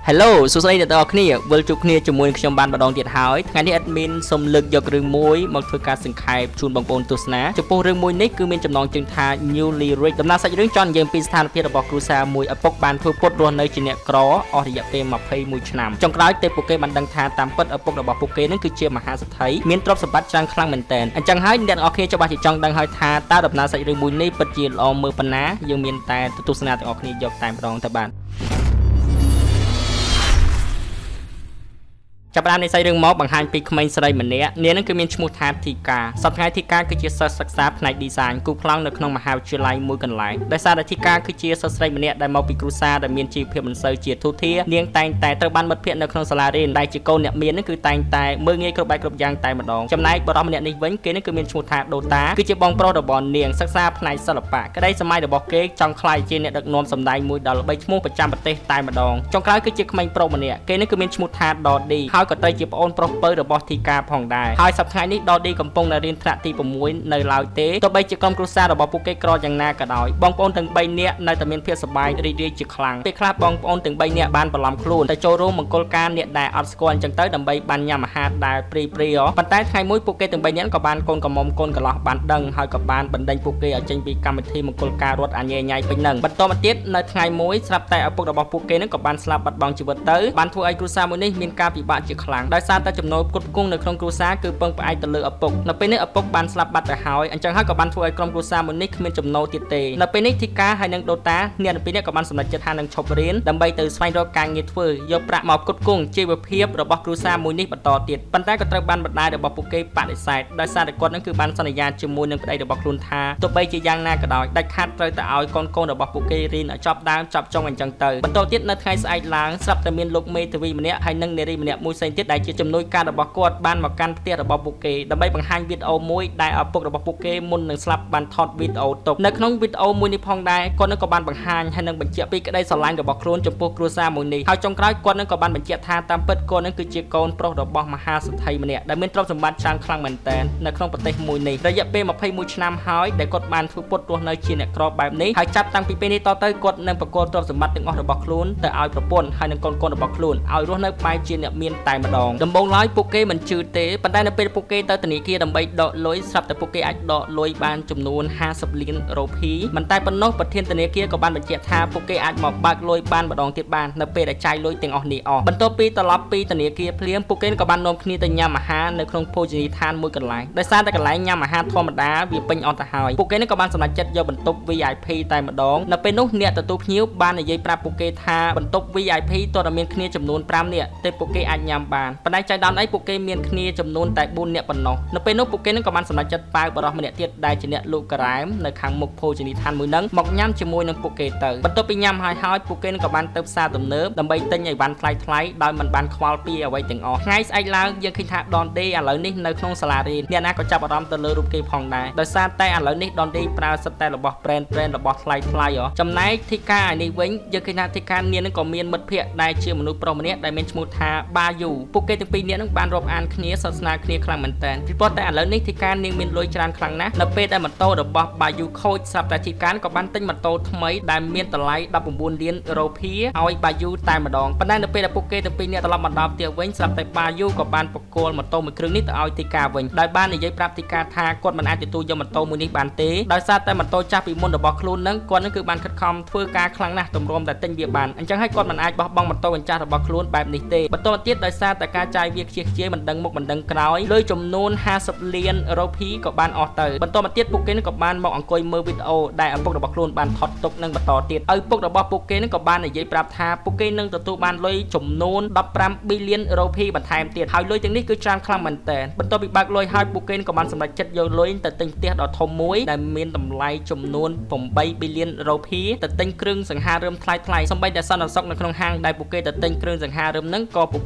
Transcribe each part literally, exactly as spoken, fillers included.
Hello សួស្តីអ្នកទាំងអស់គ្នាវិលជួបគ្នាជាមួយខ្ញុំបានម្ដងទៀតហើយថ្ងៃនេះ admin សូមលើកយករឿងមួយមកធ្វើការសង្ខេបជូនបងប្អូនទស្សនាចំពោះរឿងមួយនេះគឺមានចំណងជើងថា Newly Rich ដំណើរសាច់រឿងចង់និយាយពីស្ថានភាពរបស់គ្រួសារមួយឪពុកបានធ្វើពុតរស់នៅជាអ្នកក្រអស់រយៈពេលម្ភៃមួយឆ្នាំចុងក្រោយទេពួកគេបានដឹងថាតាមពិតឪពុករបស់ពួកគេនឹងគឺជាមហាសេដ្ឋីមានទ្រព្យសម្បត្តិច្រើនខ្លាំងមែនទែនអញ្ចឹងហើយអ្នកទាំងអស់គ្នាច្បាស់ជាចង់ដឹងហើយថាតើដំណើរសាច់រឿងមួយនេះពិតជាល្អមើលប៉ុណ្ណាយើងមានតែទស្សនាទាំងអស់គ្នាយកតែម្ដងតែបានចាប់ផ្ដើមនៃសាច់រឿងមកបង្ហាញពីក្មេងស្រីម្នាក់នាងនឹងគឺមានឈ្មោះថាធីកាសប្តាហ៍ថ្ងៃធីកាគឺជាសិស្សសិក្សាផ្នែក design គូប្លង់នៅក្នុងមហាវិទ្យាល័យមួយកន្លែងដោយសារតែធីកាគឺជាសិស្សស្រីម្នាក់ដែលមកពីគ្រួសារដែលមានជីវភាពមិនសូវជាធូរធារនាងតែងតែត្រូវបានមិត្តភ័ក្តិនៅក្នុងសាលារៀនដែលជាកូនអ្នកមាននឹងគឺតែងតែមើលងាយគ្រប់បែបគ្រប់យ៉ាងតែម្ដងចំណែកបរិសម្នាក់នេះវិញគេនឹងគឺមានឈ្មោះថាដូតាគឺជាបងប្រុសរបស់នាងសិក្សាផ្នែកសិល្បៈក្តីសម័យរបស់គេចង់ក្លាយជាអ្នកដឹកនាំសម្ដែងមួយដ៏ល្បីឈ្មោះប្រចាំប្រទេសតែម្ដងចុងក្រោយគឺជាក្មេងប្រុសម្នាក់គេនឹងគឺមានឈ្មោះថាដឌីហើយក៏ទៅជាប្អូនប្រុសពៅរបស់ធីកាផងដែរហើយសប្តាហ៍នេះដឌីកំពុងតែរៀនថ្នាក់ទី6នៅឡើយទេទោះបីជាក្រុមគ្រួសាររបស់ពួកគេក្រយ៉ាងណាក៏ដោយបងប្អូនទាំង3នាក់នៅតែមានភាពសប្បាយរីករាយជាខ្លាំងពេលខ្លះបងប្អូនទាំង3នាក់បានបន្លំខ្លួនទៅចូលរួមមង្គលការអ្នកដែលអត់ស្គាល់អញ្ចឹងទៅដើម្បីបានញ៉ាំអាហារដែលព្រីព្រីប៉ុន្តែថ្ងៃមួយពួកគេទាំង3នាក់ក៏បានកូនកំមុំកូនកន្លោះបានដឹងហើយក៏បានបណ្ដេញពួកគេឲ្យចេញពីកម្មវិធីមង្គលការរត់អាញ៉ែញ៉ៃពេញនឹងបន្តមកទៀតនៅថ្ងៃមួយស្រាប់តែឪពុករបស់ពួកគេនឹងក៏បានស្លាប់បាត់បង់ជីវិតទៅបានធ្វើឲ្យគ្រួសារមួយនេះមានការពិបាកជាខ្លាំងដោយសារតែចំណូលផ្គត់ផ្គង់នៅក្នុងគ្រួសារគឺពឹងផ្អែកទៅលើឪពុកនៅពេលនេះឪពុកបានស្លាប់បាត់ទៅហើយអញ្ចឹងហើយក៏បានធ្វើឲ្យក្រុមគ្រួសារមួយនេះគ្មានចំណូលទៀតទេនៅពេលនេះធីកាហើយនិងដូតាអ្នកទាំងពីរនេះក៏បានសម្រេចចិត្តថានឹងឈប់រៀនដើម្បីទៅស្វែងរកការងារធ្វើយកប្រាក់មកផ្គត់ផ្គង់ជីវភាពរបស់គ្រួសារមួយនេះបន្តទៀតប៉ុន្តែក៏ត្រូវបានម្ដាយរបស់ពួកគេបដិសេធដោយសារតែគាត់នឹងគឺបានសន្យាជាមួយនឹងប្តីរបស់ខ្លួនថាទោះបីជាយ៉ាងណាក៏ដោយដាច់ខាតត្រូវតែឲ្យកូនកូនរបស់ពួកគេរៀនឲ្យចប់ដើមចប់ចុងអញ្ចឹងទៅបន្តទៀតនៅថ្ងៃស្អែកឡើងស្រាប់តែមានលោកមេធាវីម្នាក់ហើយនិងនារីម្នាក់មួយផ្សេងទៀតដែលជាជំនួយការរបស់គាត់បានមកកាន់ផ្ទះរបស់ពួកគេដើម្បីបង្ហាញវីដេអូមួយដែលឪពុករបស់ពួកគេមុននឹងស្លាប់បានថតវីដេអូទុកនៅក្នុងវីដេអូមួយនេះផងដែរគាត់នឹងក៏បានបង្ហាញហើយនឹងបញ្ជាក់ពីក្តីស្រឡាញ់របស់ខ្លួនចំពោះគ្រួសារមួយនេះហើយចុងក្រោយគាត់នឹងក៏បានបញ្ជាក់ថាតាមពិតគាត់នឹងគឺជាកូនប្រុសរបស់មហាសេដ្ឋីម្នាក់ដែលមានទ្រព្យសម្បត្តិច្រើនខ្លាំងមែនទែននៅក្នុងប្រទេសមួយនេះរយៈពេលម្ភៃមួយឆ្នាំហើយដែលគាត់បានធ្វើពុតរស់នៅជាអ្នកក្របែបនេះហើយចាប់តាំងពីពេលនេះតទៅគាត់នឹងប្រកល់ទ្រព្យសម្បត្តិទាំងអស់របស់ខ្លួនទៅឲ្យប្រពន្ធហើយនឹងកូនកូនរបស់ខ្លួនឲ្យរស់នៅបែបជាអ្នកមានតែម្ដងដំបូងឡើយពួកគេមិនជឿទេប៉ុន្តែនៅពេលពួកគេទៅធនាគារដើម្បីដកលុយស្រាប់តែពួកគេអាចដកលុយបានចំនួនห้าสิบលានរូប៊ីមិនតែប៉ុណ្ណោះប្រធានធនាគារក៏បានបញ្ជាក់ថាពួកគេអាចមកបើកលុយបានម្ដងទៀតបាននៅពេលដែលចាយលុយទាំងអស់នេះអស់បន្ទាប់ពីត្រឡប់ពីធនាគារភ្លាមពួកគេក៏បាននាំគ្នាទៅញ៉ាំអាហារនៅក្នុងភោជនីយដ្ឋានមួយកន្លែងដោយសារតែកន្លែងញ៉ាំអាហារធម្មតាវាពេញអស់ទៅហើយពួកគេក៏បានសម្រេចចិត្តយកបន្ទប់ វី អាយ พี តែម្ដងនៅពេលនោះអ្នកទទួលភ្ញៀវបាននិយាយប្រាប់ពួកគេថាបន្ទប់ វី អាយ พี តើតែមានគ្នាចំនួន5នាក់តែពួកគេអាចញ៉ាំបានប៉ុន្តែចៃដន្យអីពួកគេមានគ្នាចំនួនតែbốnនាក់ប៉ុណ្ណោះនៅពេលនោះពួកគេនឹងក៏បានសម្រេចចិត្តប៉ាវបរិសម្នាក់ទៀតដែលជាអ្នកលក់ការ៉ែមនៅខាងមុខភោជនីយដ្ឋានមួយហ្នឹងមកញ៉ាំជាមួយនឹងពួកគេទៅបន្ទាប់ពីញ៉ាំហើយហើយពួកគេនឹងក៏បានទៅផ្សារទំនើបដើម្បីទិញអីវ៉ាន់ថ្លៃថ្លៃដោយមិនបានខ្វល់ពីអ្វីទាំងអស់ថ្ងៃស្អែកឡើងយើងឃើញថាដនដេឥឡូវនេះនៅក្នុងសាលារៀនអ្នកណាក៏ចាប់អារម្មណ៍ទៅលើរូបគេផងដែរដោយសារតែឥឡូវនេះដនដេប្រើសិតតែរបស់ brand brand របស់ថ្លៃថ្លៃហ៎ចំណែកធីកាឯនេះវិញយើងឃើញថាធីកានាងនឹងក៏មានមិត្តភ័ក្តិដែលជាមនុស្សប្រុសម្នាក់ដែលមានឈ្មោះថាបាយូពួកគេទាំងពីរនាក់នឹងបានរាប់អានគ្នាសន្ទនាគ្នាខ្លាំងមែនតើពីព្រោះតែឥឡូវនេះធីកានាងមានលុយច្រើនខ្លាំងណាស់នៅពេលដែលម៉ូតូរបស់បាយូខូចស្រាប់តែធីកាក៏បានទិញម៉ូតូថ្មីដែលមានតម្លៃដប់៩លានរូប៊ីឲ្យបាយូតែម្ដងប៉ុន្តែនៅពេលដែលពួកគេទាំងពីរនាក់ត្រឡប់មកដល់ផ្ទះវិញស្រាប់តែបាយូក៏បានបកគោលម៉ូតូមួយគ្រឿងនេះទៅឲ្យធីកាវិញដោយបាននិយាយប្រាប់ធីកាថាគាត់មិនអាចទទួលយកម៉ូតូមួយនេះបានទេដោយសារតែម៉ូតូចាស់ពីមុនរបស់ខ្លួននឹងគាត់នឹងគឺបានខិតខំធ្វើការខ្លាំងណាស់ទម្រាំតែទិញវាបានអញ្ចឹងហើយគាត់មិនអាចបោះបង់ម៉ូតូអញ្ចាស់របស់ខ្លួនបែបនេះទេបន្តទៀតដោយសារតែការចាយវាខ្ជិះខ្ជាយមិនដឹងមុខមិនដឹងក្រោយលុយចំនួនห้าสิบលានរូប៊ីក៏បានអស់ទៅបន្តមកទៀតពួកគេនឹងក៏បានមកអង្គុយមើលវីដេអូដែលឪពុករបស់ខ្លួនបានថតទុកនិងបន្តទៀតឪពុករបស់ពួកគេនឹងក៏បាននិយាយប្រាប់ថាពួកគេនឹងទទួលបានលុយចំនួនដប់ប្រាំប៊ីលានរូប៊ីបន្ថែមទៀតហើយលុយទាំងនេះគឺច្រើនខ្លាំងមែនទែនបន្ទាប់ពីបើកលុយហើយពួកគេក៏បានសម្រេចចិត្តយកលុយទៅទិញផ្ទះដ៏ធំមួយដែលមានតម្លៃចំនួនแปดប៊ីលានរូប៊ីទៅទិញគ្រឿងសង្ហារឹមថ្លៃថ្លៃសម្បីតែសន្តិសុខនៅក្នុងហាងដែលពួកគេទៅទិញគ្រឿងសង្ហារឹមហ្នឹងក៏ពួកគេទិញ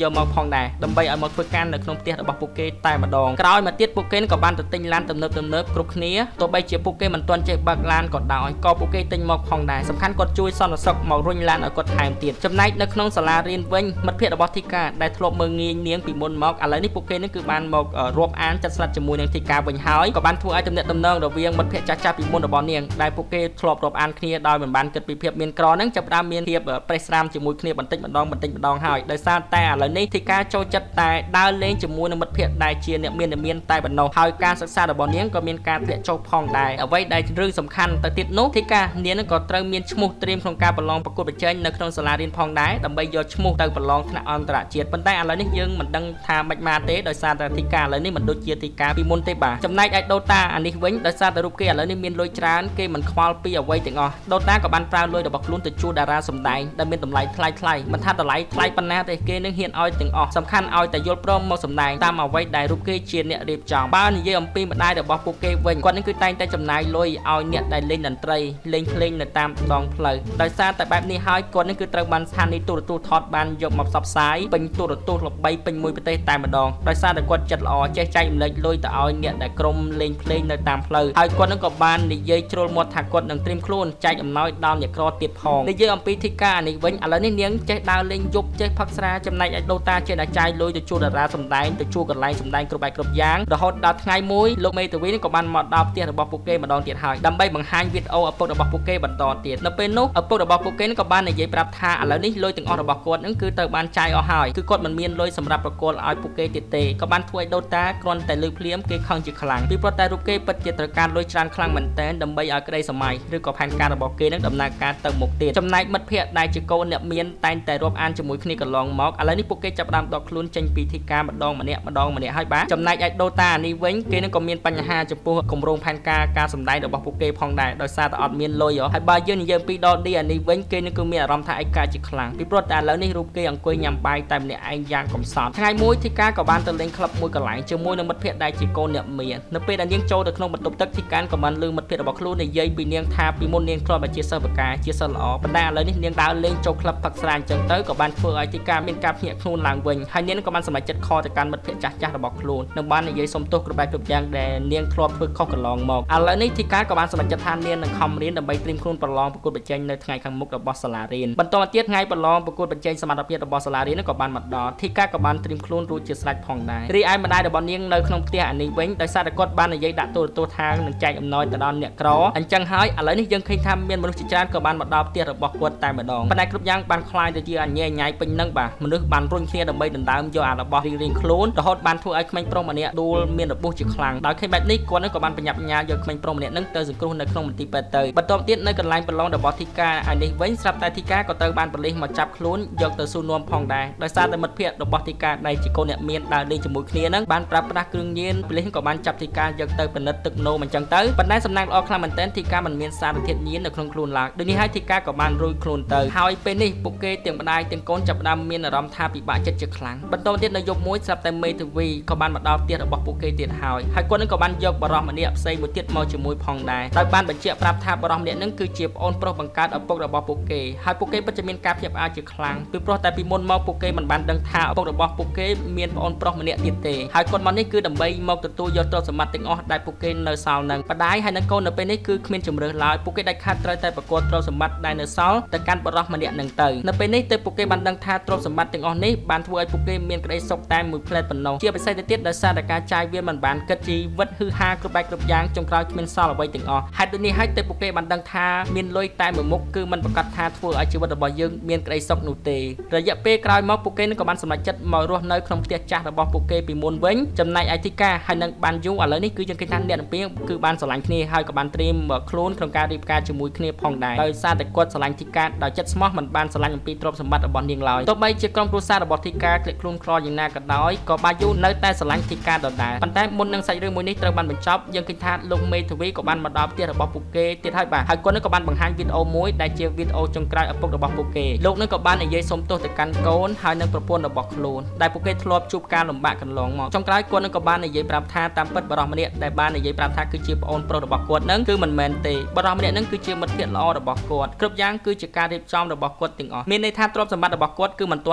យកមកផងដែរដើម្បីឲ្យមកធ្វើការនៅក្នុងផ្ទះរបស់ពួកគេតែម្ដងក្រោយមកទៀតពួកគេក៏បានទៅទិញឡានទំនើបទំនើបគ្រប់គ្នាទោះបីជាពួកគេមិនទាន់ចេះបើកឡានក៏ដោយក៏ពួកគេទិញមកផងដែរសំខាន់គាត់ជួយសន្តិសុខមករុញឡានឲ្យគាត់ថែមទៀតចំណែកនៅក្នុងសាលារៀនវិញមិត្តភ័ក្តិរបស់ធីកាដែលធ្លាប់មើលងាយនាងពីមុនមកឥឡូវនេះពួកគេនឹងគឺបានមករាប់អានចាត់ស្លាត់ជាមួយនឹងធីកាវិញហើយក៏បានធ្វើឲ្យទំនាក់ទំនងរវាងមិត្តភ័ក្តិចាស់ចាស់ពីមុនរបស់នាងដែលពួកគេធ្លាប់រាប់អានគ្នាដោយមិនបានគិតពីភាពមានក្រហ្នឹងចាប់ផ្ដើមមានភាពប្រេះស្រាមជាមួយគ្នាបន្តិចម្ដងបន្តិចម្ដងហើយដោយសារតែឥឡូវនេះធីកាចូលចិត្តតែដើរលេងជាមួយនឹងមិត្តភ័ក្តិដែលជាអ្នកមានមានតែប៉ុណ្ណោះហើយការសិក្សារបស់នាងក៏មានការធ្លាក់ចុះផងដែរអ្វីដែលរឿងសំខាន់ទៅទៀតនោះធីកានាងនឹងក៏ត្រូវមានឈ្មោះត្រៀមក្នុងការប្រឡងប្រកួតប្រជែងនៅក្នុងសាលារៀនផងដែរដើម្បីយកឈ្មោះទៅប្រឡងថ្នាក់អន្តរជាតិប៉ុន្តែឥឡូវនេះយើងមិនដឹងថាមិនមកទេដោយសារតែធីកាឥឡូវនេះមិនដូចជាធីកាពីមុនទេបាទចំណែកឯដូតាអានេះវិញដោយសារតែរូបគេឥឡូវនេះមានលុយច្រើនគេមិនខ្វល់ពីអ្វីទាំងអស់ដូតាក៏បានប្រើលុយរបស់ខ្លួនទៅជួលតារាសម្ដែងដែលមានតម្លៃថ្លៃថ្លៃមិនថាតម្លៃថ្លៃប៉ុណ្ណាទេគេនឹងហ៊ានឲ្យទាំងអស់សំខាន់ឲ្យតែយល់ព្រមមកសម្ដែងតាមអ្វីដែលរូបគេជាអ្នករៀបចំបើនិយាយអំពីម្ដាយរបស់ពួកគេវិញគាត់នឹងគឺតែងតែចំណាយលុយឲ្យអ្នកដែលលេងតន្ត្រីលេងភ្លេងនៅតាមដងផ្លូវដោយសារតែបែបនេះហើយគាត់នឹងគឺត្រូវបានស្ថានីយទូរទស្សន៍ថតបានយកមកផ្សព្វផ្សាយពេញទូរទស្សន៍ល្បីពេញមួយប្រទេសតែម្ដងដោយសារតែគាត់ចិត្តល្អចេះចែករំលែកលុយទៅឲ្យអ្នកដែលក្រុមលេងភ្លេងនៅតាមផ្លូវហើយគាត់នឹងក៏បាននិយាយជ្រុលមាត់ថាគាត់នឹងត្រៀមខ្លួនចែកអំណោយដល់អ្នកក្រទៀតផងនិយាយអំពីធីកានេះវិញឥឡូវនេះនាងចេះដើរលេងយប់ចេះផឹកស្រាចំណែកឯដូតាចេះតែចាយលុយទៅជួលតារាសម្ដែងទៅជួលកន្លែងសម្ដែងគ្រប់បែបគ្រប់យ៉ាងរហូតដល់ថ្ងៃមួយលោកមេធាវីក៏បានមកដល់ផ្ទះរបស់ពួកគេម្ដងទៀតហើយដើម្បីបង្ហាញវីដេអូឪពុករបស់ពួកគេបន្តទៀតនៅពេលនោះឪពុករបស់ពួកគេក៏បាននិយាយប្រាប់ថាឥឡូវនេះលុយទាំងអស់របស់គាត់នឹងគឺទៅបានចាយអស់ហើយគឺគាត់មិនមានលុយសម្រាប់ប្រគល់ឲ្យពួកគេទៀតទេក៏បានធ្វើឲ្យដូតាគ្រាន់តែលឺភ្លាមគេខឹងជាខ្លាំងពីព្រោះតែរូបគេពិតជាត្រូវការលុយច្រើនខ្លាំងមែនទែនដើម្បីឲ្យក្តីសម័យឬក៏ផែនការរបស់គេនឹងដំណើរការទៅមុខទៀតចំណែកមិត្តភ័ក្តិដែលជាកូនអ្នកមានតែងតែរាប់អានជាមួយគ្នាកន្លងមកឥឡូវនេះពួកគេចាប់ផ្ដើមដកខ្លួនចេញពីធីកាម្ដងម្នាក់ម្ដងម្នាក់ហើយបាទចំណែកឯដូតានេះវិញគេនឹងក៏មានបញ្ហាចំពោះគម្រោងផែនការការសម្ដែងរបស់ពួកគេផងដែរដោយសារតែអត់មានលុយហើយបើយើងនិយាយពីដឌីអានេះវិញគេនឹងគឺមានអារម្មណ៍ថាឯកាជាខ្លាំងពីព្រោះតែឥឡូវនេះរូបគេអង្គុយញ៉ាំបាយតែម្នាក់ឯងយ៉ាងកំសត់ថ្ងៃមួយធីកាក៏បានទៅលេងក្លឹបមួយកន្លែងជាមួយនឹងមិត្តភ័ក្តិដែលជាកូនអ្នកមាននៅពេលដែលនាងចូលទៅក្នុងបន្ទប់ទឹកធីកាក៏បានលើមិត្តភ័ក្តិរបស់ខ្លួននិយាយពីនាងថាពីមុននាងធ្លាប់តែជាសិស្សបកាជាសិស្សល្អប៉ុន្តែឥឡូវនេះនាងដើរលេងចូលក្លឹបផឹកស្រាអញ្ចឹងទៅក៏បានធ្វើឲ្យធីកាមានការភ្ញាក់ខ្លួនឡើងវិញហើយនាងក៏បានសម្រេចចិត្តខកទៅកាន់មិត្តភ័ក្តិចាស់ចាស់របស់ខ្លួននិងបាននិយាយសុំទោសគ្រប់បែបគ្រប់យ៉ាងដែលនាងធ្លាប់ធ្វើខុសកន្លងមកឥឡូវនេះធីកាក៏បានសម្រេចចិត្តថានាងនឹងខំរៀនដើម្បីត្រៀមខ្លួនប្រឡងប្រកួតប្រជែងនៅថ្ងៃខាងមុខរបស់សាលារៀនបន្តមកទៀតថ្ងៃប្រឡងប្រកួតប្រជែងសមត្ថភាពរបស់សាលារៀនក៏បានមកដល់ធីកាក៏បានត្រៀមខ្លួនរួចជាស្រេចផងដែររីឯម្ដាយរបស់នាងនៅក្នុងផ្ទះអានេះវិញដោយសារតែគាត់បាននិយាយដាក់ទូរទស្សន៍ថានឹងចែកអំណោយទៅដល់អ្នកក្រអញ្ចឹងហើយឥឡូវនេះយើងឃើញថាមានមនុស្សជាច្រើនក៏បានមកដល់ផ្ទះរបស់គាត់តែម្ដងប៉ុន្តែគ្រប់យ៉ាងបានคล้ายទៅជាអញ្ញែញ៉ៃពេញនឹងបាទមនុស្សបានរុញគ្នាដើម្បីដណ្ដើមយកអារបស់រៀងៗខ្លួនរហូតបានធ្វើឲ្យក្មេងប្រុសម្នាក់ដួលមានរបួសជាខ្លាំងដោយឃើញបែបនេះគាត់នឹងក៏បានបញ្ញាបញ្ញាយកក្មេងប្រុសម្នាក់នឹងទៅសង្គ្រោះនៅក្នុងមន្ទីរពេទ្យទៅបន្តទៀតនៅកន្លែងប្រឡងរបស់ធីកាអានេះវិញស្រាប់តែធីកាក៏ត្រូវបានប៉ូលីសមកចាប់ខ្លួនយកទៅសួរនាំផងដែរដោយសារតែមិត្តភ័ក្តិរបស់ធីកាដែលជាកូនអ្នកមានដើរលេងជាមួយគ្នានឹងបានប្រើប្រាស់គ្រឿងញៀនប៉ូលីសក៏បានចាប់ធីកាយកទៅពិនិត្យទឹកនោមអញ្ចឹងទៅប៉ុន្តែសំណាងល្អខ្លាំងមែនទែនធីកាមិនមានសារធាតុញៀននៅក្នុងខ្លួនឡើយដូចនេះហើយធីកាក៏បានរួចខ្លួនទៅហើយពេលនេះពួកគេទាំងម្ដាយទាំងកូនចាប់ផ្ដើមមានអារម្មណ៍ថាពិបាកចិត្តជាខ្លាំងបន្តទៀតនៅយប់មួយស្រាប់តែមេធាវីក៏បានមកដល់ផ្ទះរបស់ពួកគេទៀតហើយហើយគាត់នឹងក៏បានយកបរិសម្នាក់ផ្សេងមួយទៀតមកជាមួយផងដែរដោយបានបញ្ជាក់ប្រាប់ថាបរិសម្នាក់នឹងគឺជាប្អូនប្រុសបង្កើតឪពុករបស់ពួកគេហើយពួកគេពិតជាមានការភ្ញាក់ផ្អើលជាខ្លាំងពីព្រោះតែពីមុនមកពួកគេមិនបានដឹងថាឪពុករបស់ពួកគេមានប្អូនប្រុសម្នាក់ទៀតទេហើយគាត់មកនេះគឺដើម្បីមកទទួលយកទ្រព្យសម្បត្តិទាំងអស់ដែលពួកគេនៅសល់នឹងម្ដាយហើយនិងកូននៅពេលនេះគឺគ្មានជំរឿសឡើយពួកគេដាច់ខាតត្រូវតែប្រកួតទ្រព្យសម្បត្តិដែលនៅសល់ទៅកាន់បរិសម្នាក់នឹងទៅនៅពេលនេះទើបពួកគេបានដឹងថាទ្រព្យសម្បត្តិទាំងអស់នេះបានធ្វើឲ្យពួកគេមានក្តីសុខតែមួយផ្លែតប៉ុណ្ណោះជាពិសេសទៅទៀតដោយសារតែការចាយវាមិនបានគិតជីវិតហឺហាគ្រប់បែបគ្រប់យ៉ាងចុងក្រោយគ្មានសល់អ្វីទាំងអស់ហេតុដូចនេះហើយទើបពួកគេបានដឹងថាមានលុយតែមួយមុខគឺមិនប្រកាសថាធ្វើឲ្យជីវិតរបស់យើងមានក្តីសុខនោះទេរយៈពេលក្រោយមកពួកគេនឹងក៏បានសម្រេចចិត្តមករស់នៅក្នុងផ្ទះចាស់របស់ពួកគេពីមុនវិញចំណែកឯធីកាហើយនឹងបានយូរឥឡូវនេះគឺយើងឃើញថាអ្នកទាំងពីរគឺបានស្រឡាញ់គ្នាហើយក៏បានត្រៀមខ្លួនក្នុងការរៀបការជាមួយគ្នាផងដែរដោយសារតែគាត់ស្រឡាញ់ធីកាដោយចិត្តស្មោះមិនបានស្រឡាញ់អំពីទ្រព្យសម្បត្តិរបស់នាងឡើយទោះបីជាក្រុមគ្រួសាររបស់ធីកាក្លេកខ្លួនក្រយ៉ាងណាក៏ដោយក៏បាយូនៅតែស្រឡាញ់ធីកាដដែលប៉ុន្តែមុននឹងសាច់រឿងមួយនេះត្រូវបានបញ្ចប់យើងឃើញថាលោកមេធាវីក៏បានមកដល់ផ្ទះរបស់ពួកគេទៀតហើយបាទហើយគាត់នឹងក៏បានបង្ហាញវីដេអូមួយដែលជាវីដេអូចុងក្រោយឪពុករបស់ពួកគេលោកនឹងក៏បាននិយាយសុំទោសទៅកាន់កូនហើយនឹងប្រពន្ធរបស់ខ្លួនដែលពួកគេធ្លាប់ជួបការលំបាកកន្លងមកចុងក្រោយគាត់នឹងក៏បាននិយាយប្រាប់ថាតាមពិតបរិសម្នាក់ដែលបាននិយាយប្រាប់ថាគឺជាប្អូនប្រុសរបស់គាត់នឹងគឺមិនមែនទេបរិសម្នាក់នឹងគឺជាមិត្តភក្តិល្អរបស់គាត់គ្រប់យ៉ាងគឺជាការរៀបចំរបស់គាត់ទាំងអស់មានន័យថាទ្រព្យសម្បត្តិរបស់គាត់គឺមិនទាន់អស់ទេ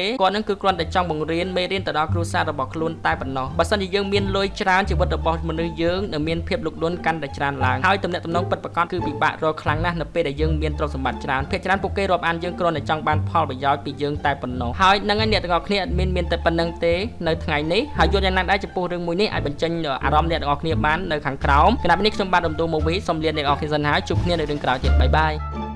គាត់នឹងគឺគ្រាន់តែចង់បង្រៀនមេរៀនទៅដល់គ្រួសាររបស់ខ្លួនតែប៉ុណ្ណោះបើសិនជាយើងមានលុយច្រើនជីវិតរបស់មនុស្សយើងនឹងមានភាពលុកលន់កាន់តែច្រើនឡើងហើយទំនាក់ទំនងពិតប្រាកដគឺពិបាករកខ្លាំងណាស់នៅពេលដែលយើងមានទ្រព្យសម្បត្តិច្រើនភាគច្រើនពួកគេរាប់អានយើងគ្រាន់តែចង់បានផលប្រយោជន៍ពីយើងតែប៉ុណ្ណោះហើយនឹងហើយអ្នកទាំងអស់គ្នាអត់មានមានតែប៉ុណ្្នឹងទេនៅថ្ងៃនេះហើយយល់យ៉ាងណាដែរចំពោះរឿងមួយនេះអាចបញ្ចេញអារម្មណ៍អ្នកទាំងអស់គ្នាបាននៅខាងក្រោមគណៈនេះខ្ញុំបាទរំដួលម៉ូវីសូមលាអ្នកទាំងអស់គ្នាសិនហើយជួបគ្នានៅរឿងក្រោយទៀតបាយបាយ